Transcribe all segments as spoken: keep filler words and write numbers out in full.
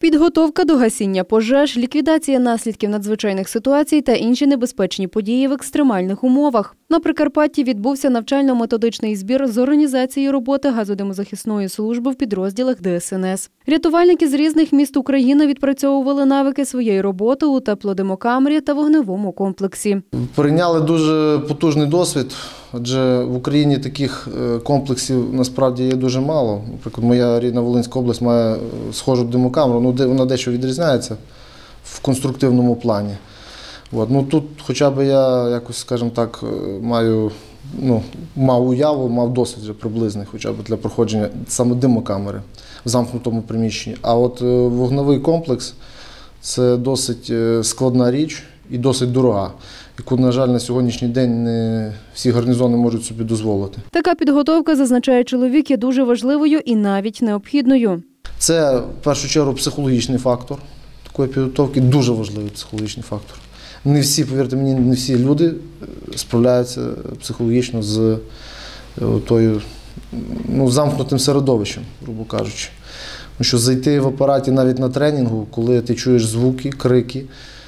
Підготовка до гасіння пожеж, ліквідація наслідків надзвичайних ситуацій та інші небезпечні події в екстремальних умовах. На Прикарпатті відбувся навчально-методичний збір з організації роботи газодимозахисної служби в підрозділах Де Ес Ен Ес. Рятувальники з різних міст України відпрацьовували навики своєї роботи у теплодимокамері та вогневому комплексі. Перейняли дуже потужний досвід, адже в Україні таких комплексів насправді є дуже мало. Наприклад, моя рідна Волинська область має схожу димокамеру, ну, вона дещо відрізняється в конструктивному плані. От. Ну, тут хоча б я якось, скажімо так, маю, ну, мав уяву, мав досвід вже приблизний хоча б для проходження саме димокамери в замкнутому приміщенні. А от вогневий комплекс – це досить складна річ і досить дорога, яку, на жаль, на сьогоднішній день не всі гарнізони можуть собі дозволити. Така підготовка, зазначає чоловік, є дуже важливою і навіть необхідною. Це, в першу чергу, психологічний фактор такої підготовки, дуже важливий психологічний фактор. Не всі, повірте мені, не всі люди справляються психологічно з тою, ну, замкнутим середовищем, грубо кажучи. Тому що зайти в апараті навіть на тренінгу, коли ти чуєш звуки, крики,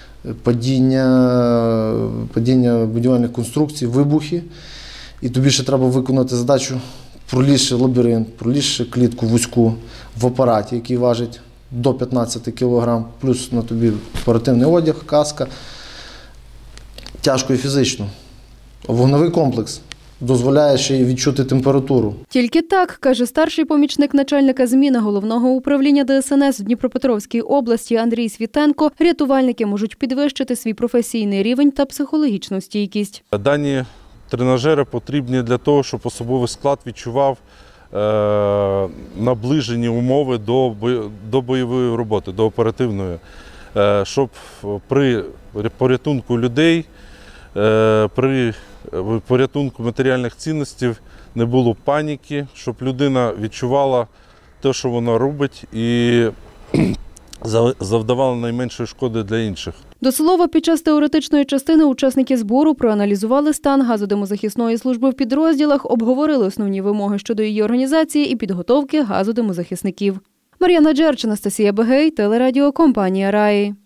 падіння, падіння будівельних конструкцій, вибухи, і тобі ще треба виконати задачу, пролізши лабіринт, пролізши клітку вузьку в апараті, який важить до п'ятнадцяти кілограм, плюс на тобі оперативний одяг, каска. Тяжко і фізично. Вогневий комплекс дозволяє ще й відчути температуру. Тільки так, каже старший помічник начальника зміни Головного управління Де Ес Ен Ес в Дніпропетровській області Андрій Світенко, рятувальники можуть підвищити свій професійний рівень та психологічну стійкість. Дані тренажери потрібні для того, щоб особовий склад відчував е, наближені умови до, до бойової роботи, до оперативної. Е, щоб при порятунку людей, е, при порятунку матеріальних цінностей не було паніки, щоб людина відчувала те, що вона робить, і завдавала найменшої шкоди для інших. До слова, під час теоретичної частини учасники збору проаналізували стан газодимозахисної служби в підрозділах, обговорили основні вимоги щодо її організації і підготовки газодимозахисників. Мар'яна Джерч, Анастасія Бегей, телерадіокомпанія Раї.